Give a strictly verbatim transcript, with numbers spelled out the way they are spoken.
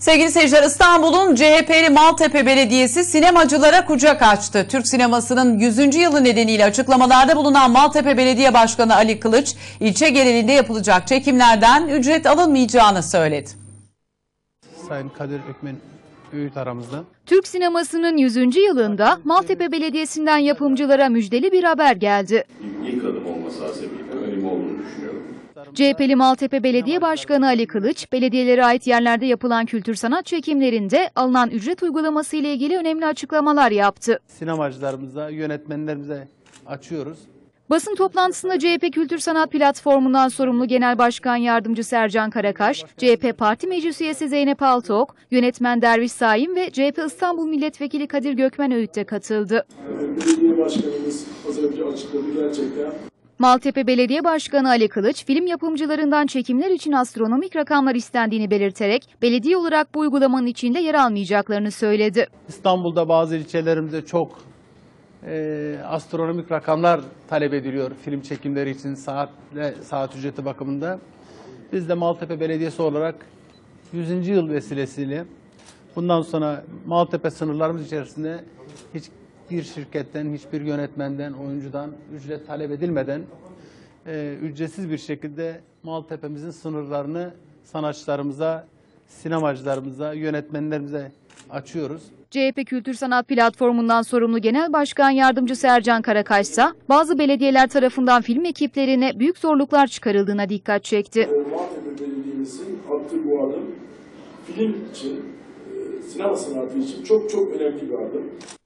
Sevgili seyirciler, İstanbul'un C H P'li Maltepe Belediyesi sinemacılara kucak açtı. Türk sinemasının yüzüncü yılı nedeniyle açıklamalarda bulunan Maltepe Belediye Başkanı Ali Kılıç, ilçe genelinde yapılacak çekimlerden ücret alınmayacağını söyledi. Sayın Kadir Ökmen Öğüt aramızda. Türk sinemasının yüzüncü yılında Maltepe Belediyesi'nden yapımcılara müjdeli bir haber geldi. İlk adım olması hasebiyle önemli olduğunu düşünüyorum. C H P'li Maltepe Belediye Başkanı Ali Kılıç, belediyelere ait yerlerde yapılan kültür sanat çekimlerinde alınan ücret uygulaması ile ilgili önemli açıklamalar yaptı. Sinemacılarımıza, yönetmenlerimize açıyoruz. Basın toplantısında C H P Kültür Sanat Platformu'ndan sorumlu Genel Başkan Yardımcısı Ercan Karakaş, C H P Parti Meclis Üyesi Zeynep Altıok, yönetmen Derviş Saim ve C H P İstanbul Milletvekili Kadir Gökmen Öğüt de katıldı. Belediye Başkanımız az önce açıkladı gerçekten. Maltepe Belediye Başkanı Ali Kılıç, film yapımcılarından çekimler için astronomik rakamlar istendiğini belirterek, belediye olarak bu uygulamanın içinde yer almayacaklarını söyledi. İstanbul'da bazı ilçelerimizde çok e, astronomik rakamlar talep ediliyor film çekimleri için saat ve saat ücreti bakımında. Biz de Maltepe Belediyesi olarak yüzüncü yıl vesilesiyle bundan sonra Maltepe sınırlarımız içerisinde hiçbir şirketten, hiçbir yönetmenden, oyuncudan ücret talep edilmeden e, ücretsiz bir şekilde Maltepe'mizin sınırlarını sanatçılarımıza, sinemacılarımıza, yönetmenlerimize açıyoruz. C H P Kültür Sanat Platformu'ndan sorumlu Genel Başkan Yardımcısı Ercan Karakaş ise bazı belediyeler tarafından film ekiplerine büyük zorluklar çıkarıldığına dikkat çekti. Maltepe Belediye'mizin attığı bu adım film için, sinema sanatı için çok çok önemli bir adım.